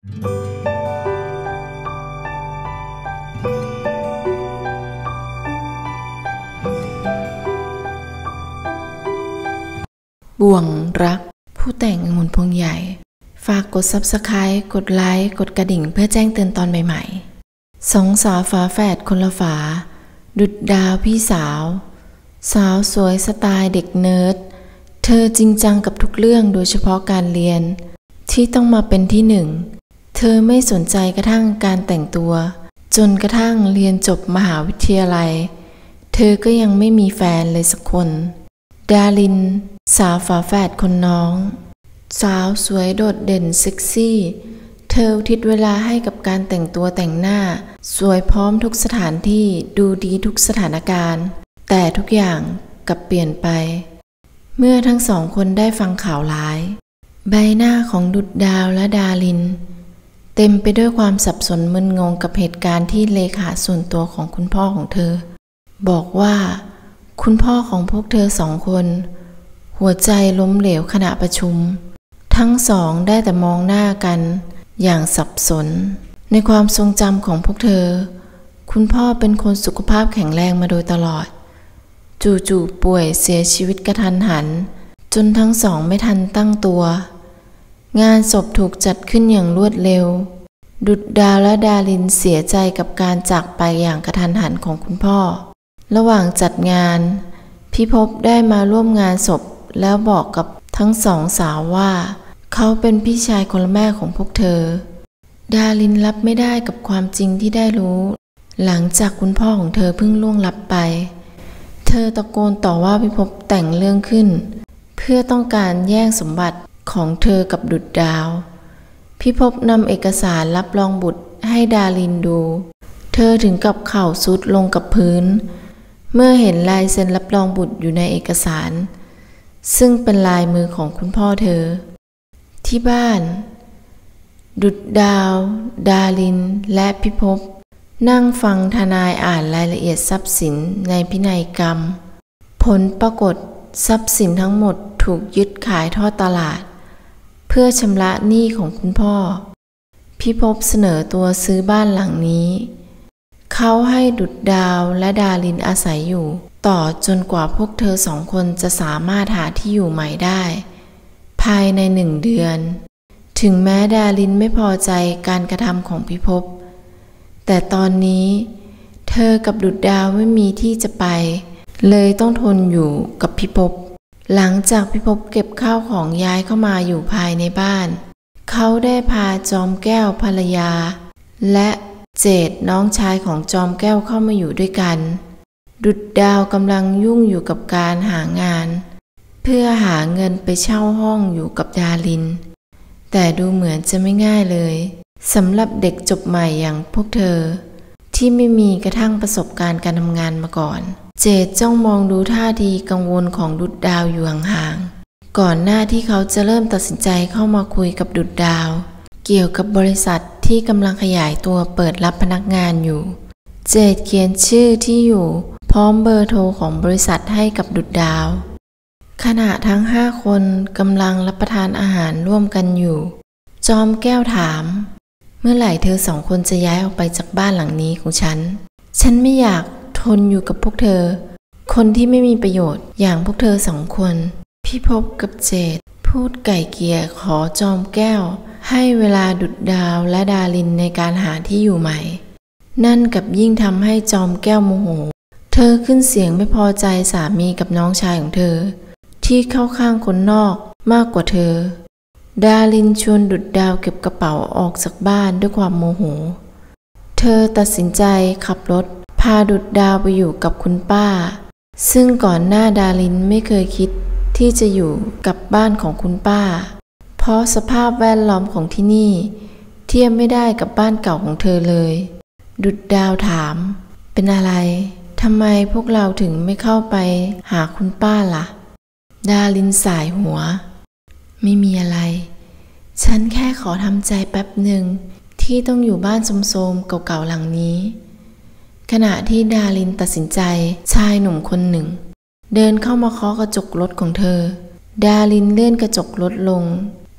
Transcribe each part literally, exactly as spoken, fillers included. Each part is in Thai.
บ่วงรักผู้แต่งองุ่นพวงใหญ่ฝากกด ซับสไครบ์ กดไลค์ กดกระดิ่งเพื่อแจ้งเตือนตอนใหม่ๆสองสาวฝาแฝดคนละฝาดุจดาวพี่สาวสาวสวยสไตล์เด็กเนิร์ดเธอจริงจังกับทุกเรื่องโดยเฉพาะการเรียนที่ต้องมาเป็นที่หนึ่งเธอไม่สนใจกระทั่งการแต่งตัวจนกระทั่งเรียนจบมหาวิทยาลัยเธอก็ยังไม่มีแฟนเลยสักคนดารินสาวฝาแฝดคนน้องสาวสวยโดดเด่นเซ็กซี่เธออุทิศเวลาให้กับการแต่งตัวแต่งหน้าสวยพร้อมทุกสถานที่ดูดีทุกสถานการณ์แต่ทุกอย่างกลับเปลี่ยนไปเมื่อทั้งสองคนได้ฟังข่าวร้ายใบหน้าของดุจดาวและดารินเต็มไปด้วยความสับสนมึนงงกับเหตุการณ์ที่เลขาส่วนตัวของคุณพ่อของเธอบอกว่าคุณพ่อของพวกเธอสองคนหัวใจล้มเหลวขณะประชุมทั้งสองได้แต่มองหน้ากันอย่างสับสนในความทรงจำของพวกเธอคุณพ่อเป็นคนสุขภาพแข็งแรงมาโดยตลอดจู่ๆป่วยเสียชีวิตกระทันหันจนทั้งสองไม่ทันตั้งตัวงานศพถูกจัดขึ้นอย่างรวดเร็วดุจดาวและดารินเสียใจกับการจากไปอย่างกระทันหันของคุณพ่อระหว่างจัดงานพิภพได้มาร่วมงานศพแล้วบอกกับทั้งสองสาวว่าเขาเป็นพี่ชายคนละแม่ของพวกเธอดารินรับไม่ได้กับความจริงที่ได้รู้หลังจากคุณพ่อของเธอเพิ่งล่วงลับไปเธอตะโกนต่อว่าพิภพแต่งเรื่องขึ้นเพื่อต้องการแย่งสมบัติของเธอกับดุจดาวพิภพนำเอกสารรับรองบุตรให้ดารินดูเธอถึงกับเข่าซุดลงกับพื้นเมื่อเห็นลายเซ็นรับรองบุตรอยู่ในเอกสารซึ่งเป็นลายมือของคุณพ่อเธอที่บ้านดุจดาวดารินและพิภพนั่งฟังทนายอ่านรายละเอียดทรัพย์สินในพินัยกรรมผลปรากฏทรัพย์สินทั้งหมดถูกยึดขายทอดตลาดเพื่อชำระหนี้ของคุณพ่อพิภพเสนอตัวซื้อบ้านหลังนี้เขาให้ดุจดาวและดารินอาศัยอยู่ต่อจนกว่าพวกเธอสองคนจะสามารถหาที่อยู่ใหม่ได้ภายในหนึ่งเดือนถึงแม้ดารินไม่พอใจการกระทำของพิภพแต่ตอนนี้เธอกับดุจดาวไม่มีที่จะไปเลยต้องทนอยู่กับพิภพหลังจากพิภพเก็บข้าวของย้ายเข้ามาอยู่ภายในบ้านเขาได้พาจอมแก้วภรรยาและเจดน้องชายของจอมแก้วเข้ามาอยู่ด้วยกันดุจดาวกำลังยุ่งอยู่กับการหางานเพื่อหาเงินไปเช่าห้องอยู่กับดารินแต่ดูเหมือนจะไม่ง่ายเลยสำหรับเด็กจบใหม่อย่างพวกเธอที่ไม่มีกระทั่งประสบการณ์การทำงานมาก่อนเจดจ้องมองดูท่าทีกังวลของดุจดาวอยู่ห่างๆก่อนหน้าที่เขาจะเริ่มตัดสินใจเข้ามาคุยกับดุจดาวเกี่ยวกับบริษัทที่กำลังขยายตัวเปิดรับพนักงานอยู่เจดเขียนชื่อที่อยู่พร้อมเบอร์โทรของบริษัทให้กับดุจดาวขณะทั้งห้าคนกำลังรับประทานอาหารร่วมกันอยู่จอมแก้วถามเมื่อไหร่เธอสองคนจะย้ายออกไปจากบ้านหลังนี้ของฉันฉันไม่อยากทนอยู่กับพวกเธอคนที่ไม่มีประโยชน์อย่างพวกเธอสองคนพิภพกับเจดพูดไก่เกลี่ยขอจอมแก้วให้เวลาดุจดาวและดารินในการหาที่อยู่ใหม่นั่นกับยิ่งทำให้จอมแก้วโมโหเธอขึ้นเสียงไม่พอใจสามีกับน้องชายของเธอที่เข้าข้างคนนอกมากกว่าเธอดารินชวนดุจดาวเก็บกระเป๋าออกจากบ้านด้วยความโมโหเธอตัดสินใจขับรถพาดุจดาวไปอยู่กับคุณป้าซึ่งก่อนหน้าดารินไม่เคยคิดที่จะอยู่กับบ้านของคุณป้าเพราะสภาพแวดล้อมของที่นี่เทียบไม่ได้กับบ้านเก่าของเธอเลยดุจดาวถามเป็นอะไรทำไมพวกเราถึงไม่เข้าไปหาคุณป้าล่ะดารินสายหัวไม่มีอะไรฉันแค่ขอทำใจแป๊บหนึ่งที่ต้องอยู่บ้านโทรมๆเก่าๆหลังนี้ขณะที่ดารินตัดสินใจชายหนุ่มคนหนึ่งเดินเข้ามาเคาะกระจกรถของเธอดารินเลื่อนกระจกรถลง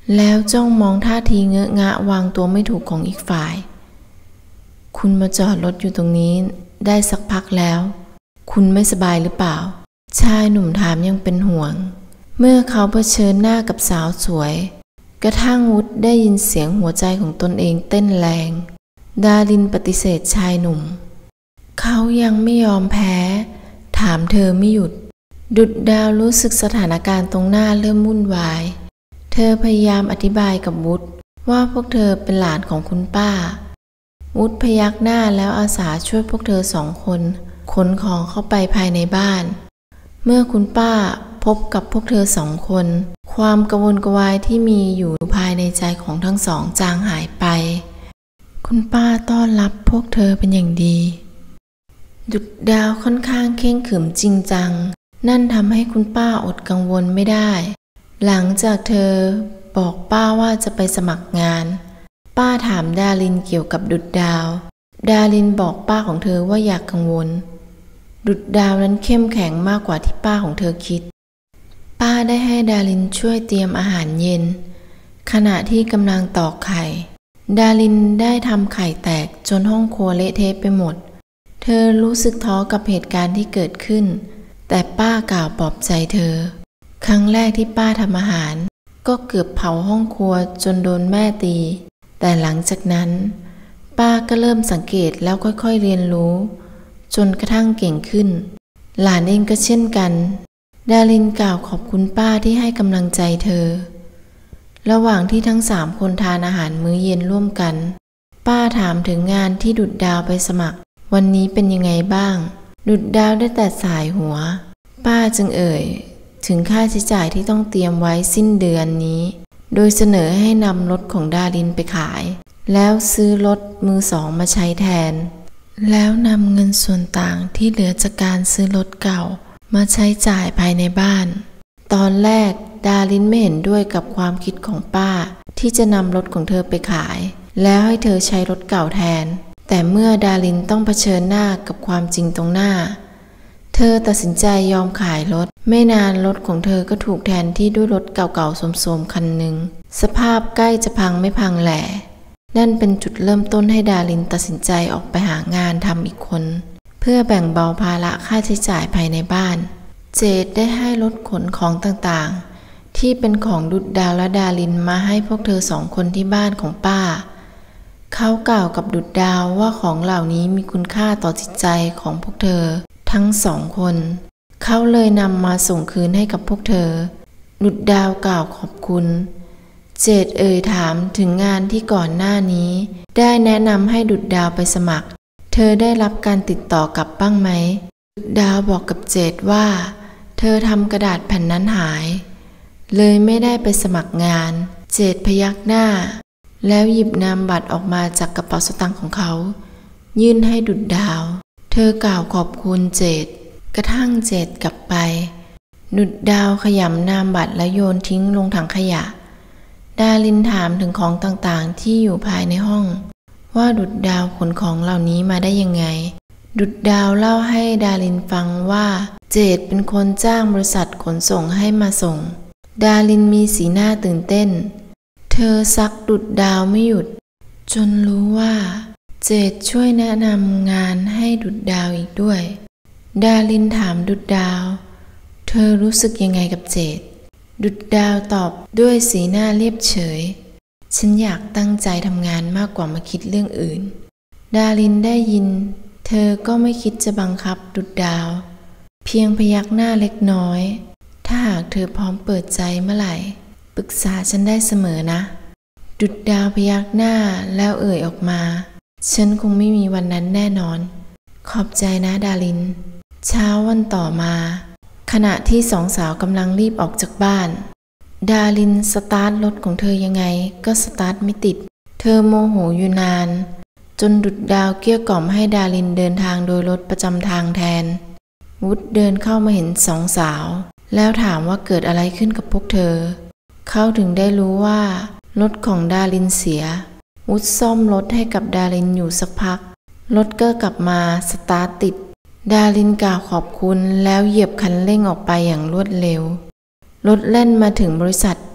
แล้วจ้องมองท่าทีเงอะงะวางตัวไม่ถูกของอีกฝ่ายคุณมาจอดรถอยู่ตรงนี้ได้สักพักแล้วคุณไม่สบายหรือเปล่าชายหนุ่มถามยังเป็นห่วงเมื่อเขาเผชิญหน้ากับสาวสวยกระทั่งวุฒได้ยินเสียงหัวใจของตนเองเต้นแรงดารินปฏิเสธชายหนุ่มเขายังไม่ยอมแพ้ถามเธอไม่หยุดดุจดาวรู้สึกสถานการณ์ตรงหน้าเริ่มวุ่นวายเธอพยายามอธิบายกับวุฒว่าพวกเธอเป็นหลานของคุณป้าวุฒพยักหน้าแล้วอาสาช่วยพวกเธอสองคนขนของเข้าไปภายในบ้านเมื่อคุณป้าพบกับพวกเธอสองคนความกระวนกระวายที่มีอยู่ภายในใจของทั้งสองจางหายไปคุณป้าต้อนรับพวกเธอเป็นอย่างดีดุจดาวค่อนข้างเคร่งขรึมจริงจังนั่นทำให้คุณป้าอดกังวลไม่ได้หลังจากเธอบอกป้าว่าจะไปสมัครงานป้าถามดารินเกี่ยวกับดุจดาวดารินบอกป้าของเธอว่าอย่ากกังวลดุจดาวนั้นเข้มแข็งมากกว่าที่ป้าของเธอคิดป้าได้ให้ดารินช่วยเตรียมอาหารเย็นขณะที่กำลังตอกไข่ดารินได้ทำไข่แตกจนห้องครัวเละเทะไปหมดเธอรู้สึกท้อกับเหตุการณ์ที่เกิดขึ้นแต่ป้ากล่าวปลอบใจเธอครั้งแรกที่ป้าทำอาหารก็เกือบเผาห้องครัวจนโดนแม่ตีแต่หลังจากนั้นป้าก็เริ่มสังเกตแล้วค่อยๆเรียนรู้จนกระทั่งเก่งขึ้นหลานเองก็เช่นกันดารินกล่าวขอบคุณป้าที่ให้กำลังใจเธอระหว่างที่ทั้งสามคนทานอาหารมื้อเย็นร่วมกันป้าถามถึงงานที่ดุจดาวไปสมัครวันนี้เป็นยังไงบ้างดุจดาวได้แต่สายหัวป้าจึงเอ่ยถึงค่าใช้จ่ายที่ต้องเตรียมไว้สิ้นเดือนนี้โดยเสนอให้นำรถของดารินไปขายแล้วซื้อรถมือสองมาใช้แทนแล้วนำเงินส่วนต่างที่เหลือจากการซื้อรถเก่ามาใช้จ่ายภายในบ้านตอนแรกดารินไม่เห็นด้วยกับความคิดของป้าที่จะนำรถของเธอไปขายแล้วให้เธอใช้รถเก่าแทนแต่เมื่อดารินต้องเผชิญหน้ากับความจริงตรงหน้าเธอตัดสินใจยอมขายรถไม่นานรถของเธอก็ถูกแทนที่ด้วยรถเก่าๆโทรมๆคันหนึ่งสภาพใกล้จะพังไม่พังแหล่นั่นเป็นจุดเริ่มต้นให้ดารินตัดสินใจออกไปหางานทำอีกคนเพื่อแบ่งเบาภาระค่าใช้จ่ายภายในบ้านเจดได้ให้รถขนของต่างๆที่เป็นของดุจดาวและดารินมาให้พวกเธอสองคนที่บ้านของป้าเขากล่าวกับดุจดาวว่าของเหล่านี้มีคุณค่าต่อจิตใจของพวกเธอทั้งสองคนเขาเลยนำมาส่งคืนให้กับพวกเธอดุจดาวกล่าวขอบคุณเจดเอ่ยถามถึงงานที่ก่อนหน้านี้ได้แนะนำให้ดุจดาวไปสมัครเธอได้รับการติดต่อกลับบ้างไหมดุจดาวบอกกับเจดว่าเธอทำกระดาษแผ่นนั้นหายเลยไม่ได้ไปสมัครงานเจดพยักหน้าแล้วหยิบนามบัตรออกมาจากกระเป๋าสตางค์ของเขายื่นให้ดุจดาวเธอกล่าวขอบคุณเจดกระทั่งเจดกลับไปดุจดาวขยำนามบัตรและโยนทิ้งลงถังขยะดารินถามถึงของต่างๆที่อยู่ภายในห้องว่าดุจดาวขนของเหล่านี้มาได้ยังไงดุจดาวเล่าให้ดารินฟังว่าเจดเป็นคนจ้างบริษัทขนส่งให้มาส่งดารินมีสีหน้าตื่นเต้นเธอซักดุจดาวไม่หยุดจนรู้ว่าเจดช่วยแนะนำงานให้ดุจดาวอีกด้วยดารินถามดุจดาวเธอรู้สึกยังไงกับเจดดุจดาวตอบด้วยสีหน้าเรียบเฉยฉันอยากตั้งใจทำงานมากกว่ามาคิดเรื่องอื่นดารินได้ยินเธอก็ไม่คิดจะบังคับดุจดาวเพียงพยักหน้าเล็กน้อยถ้าหากเธอพร้อมเปิดใจเมื่อไหร่ปรึกษาฉันได้เสมอนะดุจดาวพยักหน้าแล้วเอ่ยออกมาฉันคงไม่มีวันนั้นแน่นอนขอบใจนะดารินเช้าวันต่อมาขณะที่สองสาวกำลังรีบออกจากบ้านดารินสตาร์ทรถของเธอยังไงก็สตาร์ทไม่ติดเธอโมโหอยู่นานจนดุจดาวเกลี้ยกล่อมให้ดารินเดินทางโดยรถประจำทางแทนวุฒเดินเข้ามาเห็นสองสาวแล้วถามว่าเกิดอะไรขึ้นกับพวกเธอเขาถึงได้รู้ว่ารถของดารินเสียวุฒซ่อมรถให้กับดารินอยู่สักพักรถก็กลับมาสตาร์ทติดดารินกล่าวขอบคุณแล้วเหยียบคันเร่งออกไปอย่างรวดเร็วรถแล่นมาถึงบริษัท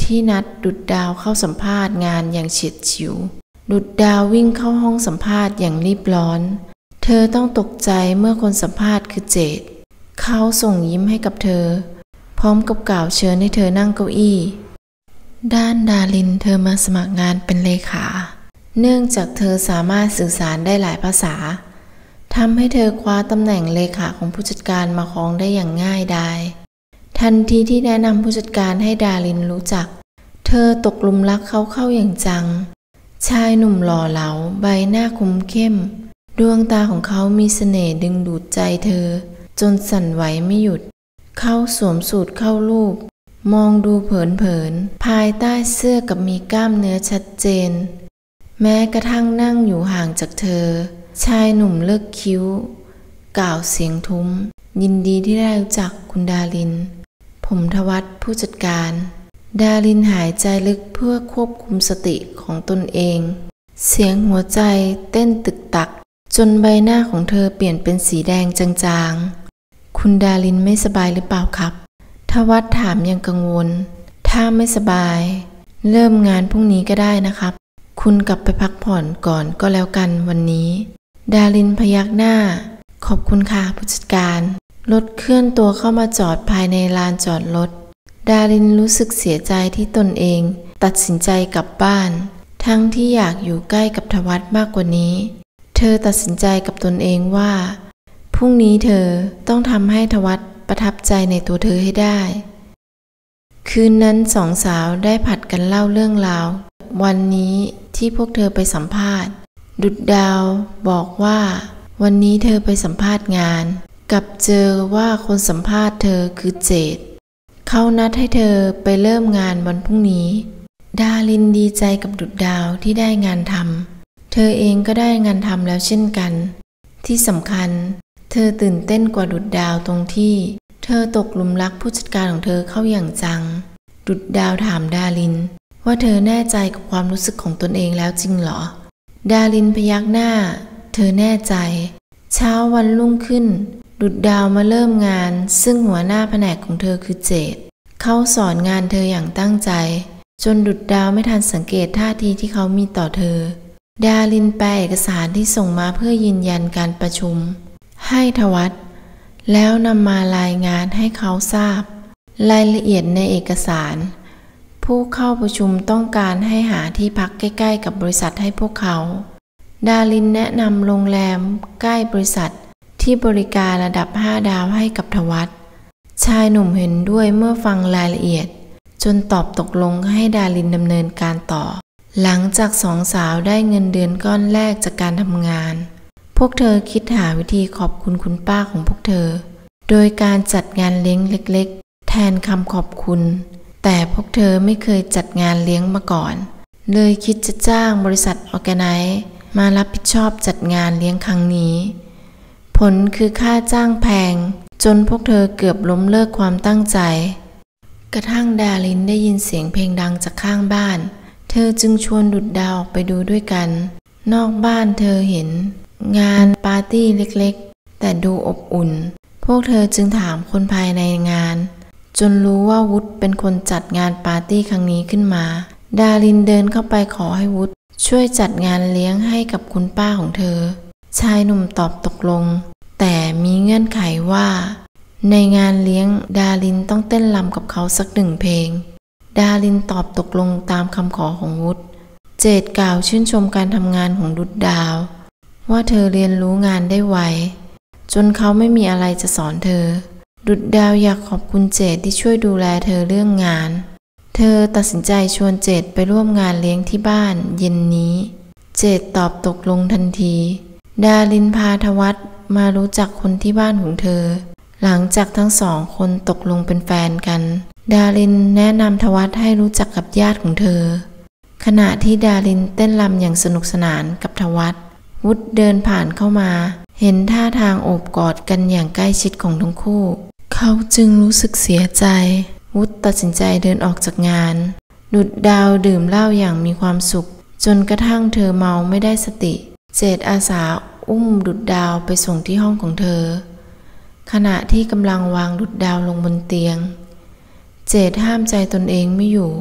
ที่นัดดุจดาวเข้าสัมภาษณ์งานอย่างเฉียดฉิวดุจดาววิ่งเข้าห้องสัมภาษณ์อย่างรีบร้อนเธอต้องตกใจเมื่อคนสัมภาษณ์คือเจดเขาส่งยิ้มให้กับเธอพร้อมกับกล่าวเชิญให้เธอนั่งเก้าอี้ด้านดารินเธอมาสมัครงานเป็นเลขาเนื่องจากเธอสามารถสื่อสารได้หลายภาษาทำให้เธอคว้าตำแหน่งเลขาของผู้จัดการมาครองได้อย่างง่ายดายทันทีที่แนะนำผู้จัดการให้ดารินรู้จักเธอตกหลุมรักเขาเข้าอย่างจังชายหนุ่มหล่อเหลาใบหน้าคมเข้มดวงตาของเขามีเสน่ห์ดึงดูดใจเธอจนสั่นไหวไม่หยุดเขาสวมสูทเข้ารูปมองดูเผินๆภายใต้เสื้อกับมีกล้ามเนื้อชัดเจนแม้กระทั่งนั่งอยู่ห่างจากเธอชายหนุ่มเลิกคิ้วกล่าวเสียงทุ้มยินดีที่ได้รู้จักคุณดารินผมทวัฒน์ผู้จัดการดารินหายใจลึกเพื่อควบคุมสติของตนเองเสียงหัวใจเต้นตึกตักจนใบหน้าของเธอเปลี่ยนเป็นสีแดงจางๆคุณดารินไม่สบายหรือเปล่าครับทวัฒน์ถามอย่างกังวลถ้าไม่สบายเริ่มงานพรุ่งนี้ก็ได้นะครับคุณกลับไปพักผ่อนก่อนก็แล้วกันวันนี้ดารินพยักหน้าขอบคุณค่ะผู้จัดการรถเคลื่อนตัวเข้ามาจอดภายในลานจอดรถดารินรู้สึกเสียใจที่ตนเองตัดสินใจกลับบ้านทั้งที่อยากอยู่ใกล้กับทวัฒน์มากกว่านี้เธอตัดสินใจกับตนเองว่าพรุ่งนี้เธอต้องทำให้ทวัฒน์ประทับใจในตัวเธอให้ได้คืนนั้นสองสาวได้ผัดกันเล่าเรื่องราววันนี้ที่พวกเธอไปสัมภาษณ์ดุจดาวบอกว่าวันนี้เธอไปสัมภาษณ์งานกับเจอว่าคนสัมภาษณ์เธอคือเจดเขานัดให้เธอไปเริ่มงานวันพรุ่งนี้ดารินดีใจกับดุจดาวที่ได้งานทำเธอเองก็ได้งานทำแล้วเช่นกันที่สำคัญเธอตื่นเต้นกว่าดุจดาวตรงที่เธอตกหลุมรักผู้จัดการของเธอเข้าอย่างจังดุจดาวถามดารินว่าเธอแน่ใจกับความรู้สึกของตนเองแล้วจริงเหรอดารินพยักหน้าเธอแน่ใจเช้าวันรุ่งขึ้นดุจดาวมาเริ่มงานซึ่งหัวหน้าแผนกของเธอคือเจดเขาสอนงานเธออย่างตั้งใจจนดุจดาวไม่ทันสังเกตท่าทีที่เขามีต่อเธอดารินแปลเอกสารที่ส่งมาเพื่อยืนยันการประชุมให้ทวัฒน์แล้วนำมารายงานให้เขาทราบรายละเอียดในเอกสารผู้เข้าประชุมต้องการให้หาที่พักใกล้ๆกับบริษัทให้พวกเขาดารินแนะนำโรงแรมใกล้บริษัทที่บริการระดับห้าดาวให้กับทวัฒน์ชายหนุ่มเห็นด้วยเมื่อฟังรายละเอียดจนตอบตกลงให้ดารินดำเนินการต่อหลังจากสองสาวได้เงินเดือนก้อนแรกจากการทำงานพวกเธอคิดหาวิธีขอบคุณคุณป้าของพวกเธอโดยการจัดงานเลี้ยงเล็กๆแทนคำขอบคุณแต่พวกเธอไม่เคยจัดงานเลี้ยงมาก่อนเลยคิดจะจ้างบริษัทออร์แกไนซ์มารับผิดชอบจัดงานเลี้ยงครั้งนี้ผลคือค่าจ้างแพงจนพวกเธอเกือบล้มเลิกความตั้งใจกระทั่งดารินได้ยินเสียงเพลงดังจากข้างบ้านเธอจึงชวนดุจดาวออกไปดูด้วยกันนอกบ้านเธอเห็นงานปาร์ตี้เล็กๆแต่ดูอบอุ่นพวกเธอจึงถามคนภายในงานจนรู้ว่าวุฒิเป็นคนจัดงานปาร์ตี้ครั้งนี้ขึ้นมาดารินเดินเข้าไปขอให้วุฒิช่วยจัดงานเลี้ยงให้กับคุณป้าของเธอชายหนุ่มตอบตกลงแต่มีเงื่อนไขว่าในงานเลี้ยงดารินต้องเต้นรำกับเขาสักหนึ่งเพลงดารินตอบตกลงตามคำขอของวุฒิเจดกล่าวชื่นชมการทำงานของดุจดาวว่าเธอเรียนรู้งานได้ไวจนเขาไม่มีอะไรจะสอนเธอดุจดาวอยากขอบคุณเจดที่ช่วยดูแลเธอเรื่องงานเธอตัดสินใจชวนเจดไปร่วมงานเลี้ยงที่บ้านเย็นนี้เจดตอบตกลงทันทีดารินพาทวัฒน์มารู้จักคนที่บ้านของเธอหลังจากทั้งสองคนตกลงเป็นแฟนกันดารินแนะนำทวัฒน์ให้รู้จักกับญาติของเธอขณะที่ดารินเต้นรำอย่างสนุกสนานกับทวัฒน์วุฒิเดินผ่านเข้ามาเห็นท่าทางโอบกอดกันอย่างใกล้ชิดของทั้งคู่เขาจึงรู้สึกเสียใจวุฒิตัดสินใจเดินออกจากงานดุจดาวดื่มเหล้าอย่างมีความสุขจนกระทั่งเธอเมาไม่ได้สติเจดอาสาอุ้มดุจดาวไปส่งที่ห้องของเธอขณะที่กำลังวางดุจดาวลงบนเตียงเจดห้ามใจตนเองไม่อยู่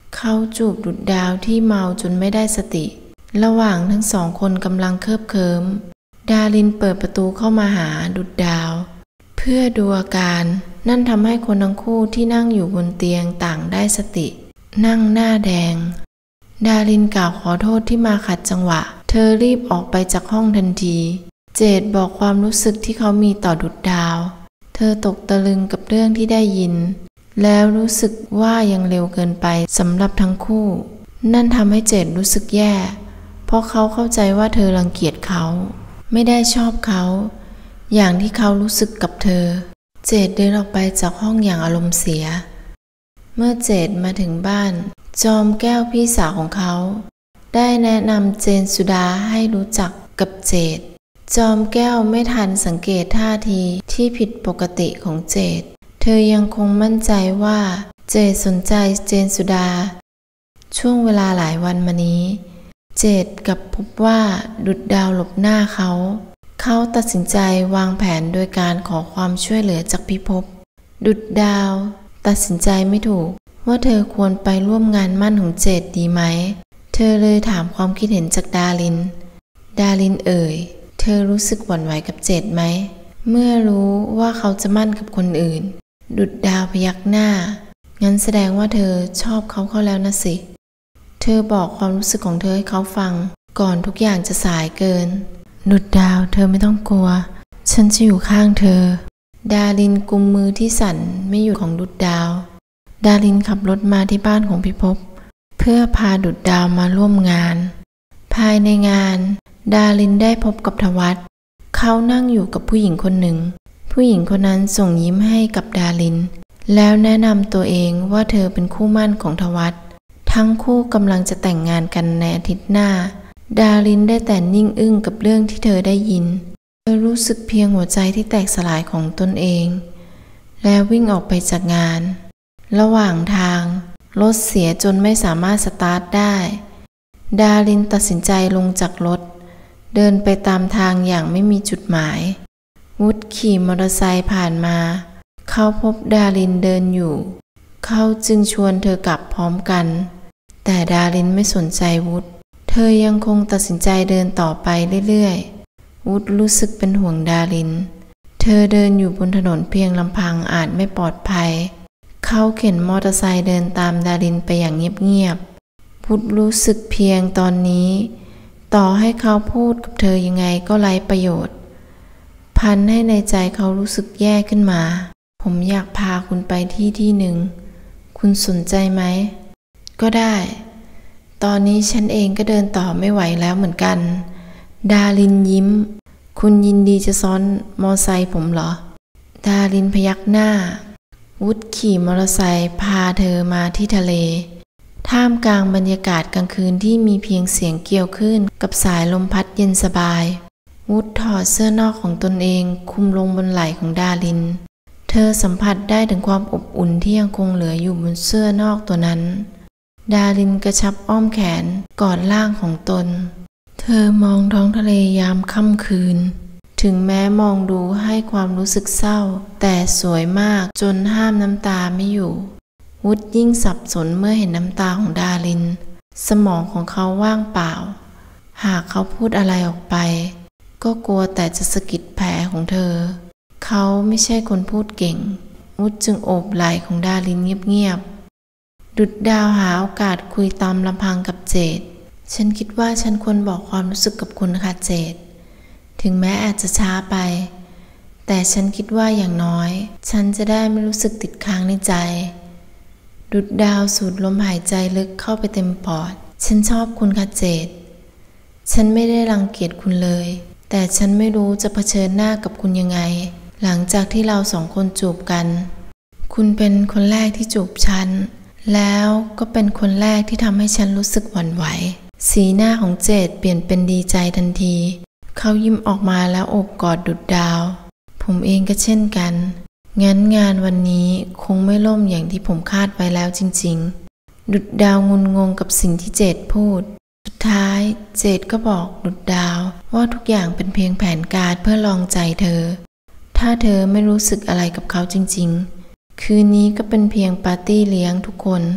เขาจูบดุจดาวที่เมาจนไม่ได้สติระหว่างทั้งสองคนกำลังเคิบเคิมดารินเปิดประตูเข้ามาหาดุจดาวเพื่อดูอาการนั่นทำให้คนทั้งคู่ที่นั่งอยู่บนเตียงต่างได้สตินั่งหน้าแดงดารินกล่าวขอโทษที่มาขัดจังหวะเธอรีบออกไปจากห้องทันทีเจดบอกความรู้สึกที่เขามีต่อดุจดาวเธอตกตะลึงกับเรื่องที่ได้ยินแล้วรู้สึกว่ายังเร็วเกินไปสำหรับทั้งคู่นั่นทำให้เจดรู้สึกแย่เพราะเขาเข้าใจว่าเธอรังเกียจเขาไม่ได้ชอบเขาอย่างที่เขารู้สึกกับเธอเจดเดินออกไปจากห้องอย่างอารมณ์เสียเมื่อเจดมาถึงบ้านจอมแก้วพี่สาวของเขาได้แนะนำเจนสุดาให้รู้จักกับเจดจอมแก้วไม่ทันสังเกตท่าทีที่ผิดปกติของเจดเธอยังคงมั่นใจว่าเจดสนใจเจนสุดาช่วงเวลาหลายวันมานี้เจดกลับพบว่าดุจดาวหลบหน้าเขาเขาตัดสินใจวางแผนโดยการขอความช่วยเหลือจากพิภพดุจดาวตัดสินใจไม่ถูกว่าเธอควรไปร่วมงานมั่นของเจดดีไหมเธอเลยถามความคิดเห็นจากดารินดารินเอ่ยเธอรู้สึกหวั่นไหวกับเจดไหมเมื่อรู้ว่าเขาจะมั่นกับคนอื่นดุจดาวพยักหน้างั้นแสดงว่าเธอชอบเขาเข้าแล้วนะสิเธอบอกความรู้สึกของเธอให้เขาฟังก่อนทุกอย่างจะสายเกินดุจดาวเธอไม่ต้องกลัวฉันจะอยู่ข้างเธอดารินกุมมือที่สั่นไม่หยุดของดุจดาวดารินขับรถมาที่บ้านของพิภพเพื่อพาดุจดาวมาร่วมงานภายในงานดารินได้พบกับทวัตเขานั่งอยู่กับผู้หญิงคนหนึ่งผู้หญิงคนนั้นส่งยิ้มให้กับดารินแล้วแนะนำตัวเองว่าเธอเป็นคู่หมั่นของทวัตทั้งคู่กำลังจะแต่งงานกันในอาทิตย์หน้าดารินได้แต่นิ่งอึ้งกับเรื่องที่เธอได้ยินเธอรู้สึกเพียงหัวใจที่แตกสลายของตนเองแล้ววิ่งออกไปจากงานระหว่างทางรถเสียจนไม่สามารถสตาร์ทได้ดารินตัดสินใจลงจากรถเดินไปตามทางอย่างไม่มีจุดหมายวุฒขี่มอเตอร์ไซค์ผ่านมาเขาพบดารินเดินอยู่เขาจึงชวนเธอกลับพร้อมกันแต่ดารินไม่สนใจวุฒเธอยังคงตัดสินใจเดินต่อไปเรื่อยๆวุฒรู้สึกเป็นห่วงดารินเธอเดินอยู่บนถนนเพียงลำพังอาจไม่ปลอดภัยเขาเข็นมอเตอร์ไซค์เดินตามดารินไปอย่างเงียบๆวุฒรู้สึกเพียงตอนนี้ต่อให้เขาพูดกับเธอยังไงก็ไร้ประโยชน์พันให้ในใจเขารู้สึกแย่ขึ้นมาผมอยากพาคุณไปที่ที่หนึ่งคุณสนใจไหมก็ได้ตอนนี้ฉันเองก็เดินต่อไม่ไหวแล้วเหมือนกันดารินยิ้มคุณยินดีจะซ้อนมอไซค์ผมเหรอดารินพยักหน้าวุฒขี่มอเตอร์ไซค์พาเธอมาที่ทะเลท่ามกลางบรรยากาศกลางคืนที่มีเพียงเสียงเกี่ยวคลื่นกับสายลมพัดเย็นสบายวุฒถอดเสื้อนอกของตนเองคลุมลงบนไหล่ของดารินเธอสัมผัสได้ถึงความอบอุ่นที่ยังคงเหลืออยู่บนเสื้อนอกตัวนั้นดารินกระชับอ้อมแขนกอดร่างของตนเธอมองท้องทะเลยามค่ำคืนถึงแม้มองดูให้ความรู้สึกเศร้าแต่สวยมากจนห้ามน้ำตาไม่อยู่วุฒยิ่งสับสนเมื่อเห็นน้ำตาของดารินสมองของเขาว่างเปล่าหากเขาพูดอะไรออกไปก็กลัวแต่จะสะกิดแผลของเธอเขาไม่ใช่คนพูดเก่งวุฒจึงโอบไหล่ของดารินเงียบๆดุจดาวหาโอกาสคุยตามลำพังกับเจดฉันคิดว่าฉันควรบอกความรู้สึกกับคุณค่ะเจดถึงแม้อาจจะช้าไปแต่ฉันคิดว่าอย่างน้อยฉันจะได้ไม่รู้สึกติดค้างในใจดุจดาวสูดลมหายใจลึกเข้าไปเต็มปอดฉันชอบคุณค่ะเจดฉันไม่ได้รังเกียจคุณเลยแต่ฉันไม่รู้จะเผชิญหน้ากับคุณยังไงหลังจากที่เราสองคนจูบกันคุณเป็นคนแรกที่จูบฉันแล้วก็เป็นคนแรกที่ทำให้ฉันรู้สึกหวั่นไหวสีหน้าของเจดเปลี่ยนเป็นดีใจทันทีเขายิ้มออกมาแล้วโอบกอดดุจดาวผมเองก็เช่นกันงั้นงานวันนี้คงไม่ล่มอย่างที่ผมคาดไว้แล้วจริงๆดุจดาวงุนงงกับสิ่งที่เจดพูดสุดท้ายเจดก็บอกดุจดาวว่าทุกอย่างเป็นเพียงแผนการเพื่อลองใจเธอถ้าเธอไม่รู้สึกอะไรกับเขาจริงๆคืนนี้ก็เป็นเพียงปาร์ตี้เลี้ยงทุกคน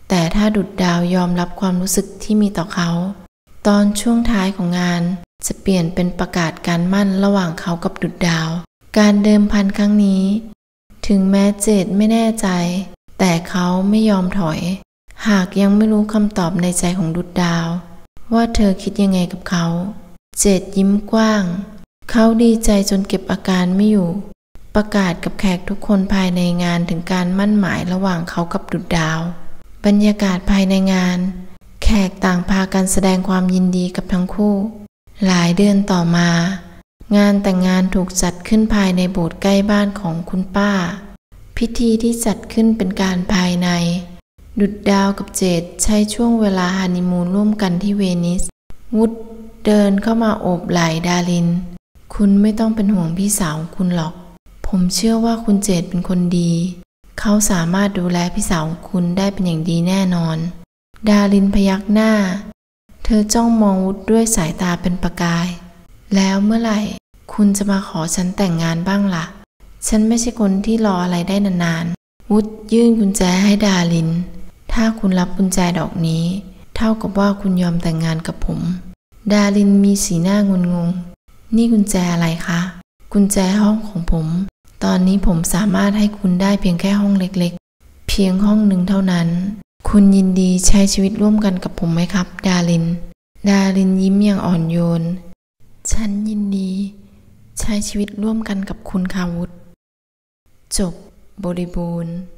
แต่ถ้าดุจดาวยอมรับความรู้สึกที่มีต่อเขาตอนช่วงท้ายของงานจะเปลี่ยนเป็นประกาศการมั่นระหว่างเขากับดุจดาวการเดิมพันครั้งนี้ถึงแม้เจดไม่แน่ใจแต่เขาไม่ยอมถอยหากยังไม่รู้คำตอบในใจของดุจดาวว่าเธอคิดยังไงกับเขาเจดยิ้มกว้างเขาดีใจจนเก็บอาการไม่อยู่ประกาศกับแขกทุกคนภายในงานถึงการมั่นหมายระหว่างเขากับดุจดาวบรรยากาศภายในงานแขกต่างพากันแสดงความยินดีกับทั้งคู่หลายเดือนต่อมางานแต่งงานถูกจัดขึ้นภายในโบสถ์ใกล้บ้านของคุณป้าพิธีที่จัดขึ้นเป็นการภายในดุจดาวกับเจดใช้ช่วงเวลาฮันนีมูนร่วมกันที่เวนิสวุฒเดินเข้ามาโอบไหล่ดารินคุณไม่ต้องเป็นห่วงพี่สาวคุณหรอกผมเชื่อว่าคุณเจดเป็นคนดีเขาสามารถดูแลพี่สาวคุณได้เป็นอย่างดีแน่นอนดารินพยักหน้าเธอจ้องมองวุฒด้วยสายตาเป็นประกายแล้วเมื่อไหร่คุณจะมาขอฉันแต่งงานบ้างล่ะฉันไม่ใช่คนที่รออะไรได้นานๆวุฒยื่นกุญแจให้ดารินถ้าคุณรับกุญแจดอกนี้เท่ากับว่าคุณยอมแต่งงานกับผมดารินมีสีหน้างุนงงนี่กุญแจอะไรคะกุญแจห้องของผมตอนนี้ผมสามารถให้คุณได้เพียงแค่ห้องเล็กๆเพียงห้องหนึ่งเท่านั้นคุณยินดีใช้ชีวิตร่วมกันกับผมไหมครับดารินดารินยิ้มอย่างอ่อนโยนฉันยินดีใช้ชีวิตร่วมกันกับคุณค่ะวุฒจบบริบูรณ์